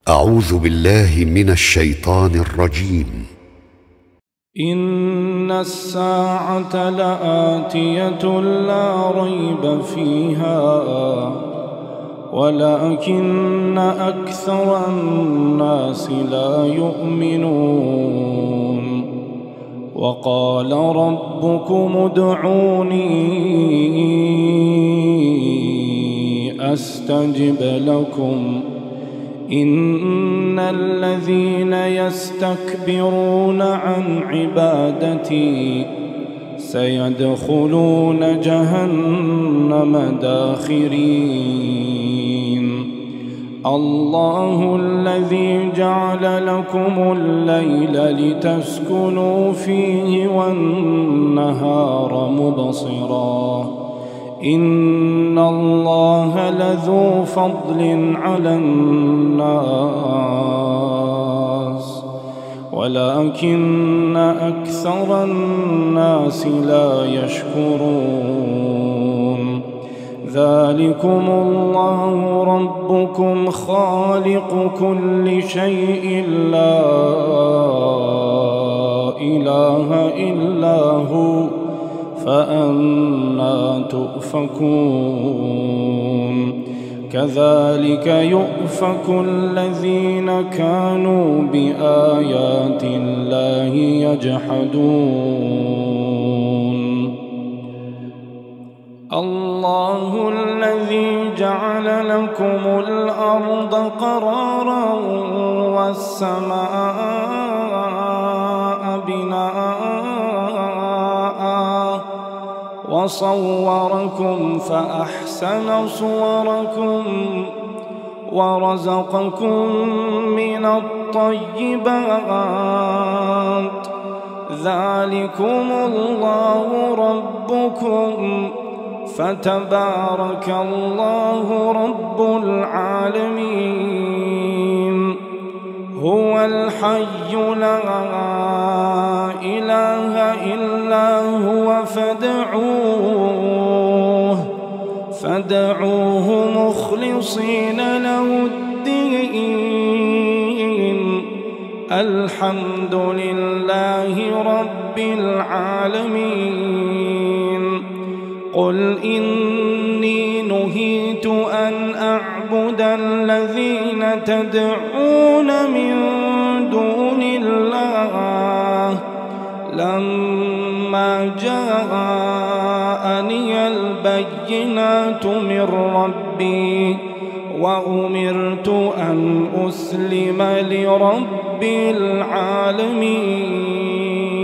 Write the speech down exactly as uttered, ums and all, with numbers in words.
أعوذ بالله من الشيطان الرجيم. إن الساعة لآتية لا ريب فيها ولكن أكثر الناس لا يؤمنون. وقال ربكم ادعوني أستجب لكم إن الذين يستكبرون عن عبادتي سيدخلون جهنم داخرين. الله الذي جعل لكم الليل لتسكنوا فيه والنهار مبصرا إن الله لذو فضل على الناس ولكن أكثر الناس لا يشكرون. ذلكم الله ربكم خالق كل شيء لا إله إلا هو فأنى تؤفكون. كذلك يؤفك الذين كانوا بآيات الله يجحدون. الله الذي جعل لكم الأرض قرارا والسماء بناء وصوركم فأحسن صوركم ورزقكم من الطيبات. ذلكم الله ربكم فتبارك الله رب العالمين. هو الحي لا إله إلا هو فادعوه فادعوه مخلصين له الدين. الحمد لله رب العالمين. قل إني نهيت أن أعبد الذين تدعون من دون الله لما جاءني البينات من ربي وأمرت أن أسلم لرب العالمين.